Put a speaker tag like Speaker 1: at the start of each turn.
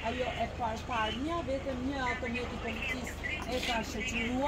Speaker 1: ajo e parë, vetëm një automjeti policisë e ka shoqëruar.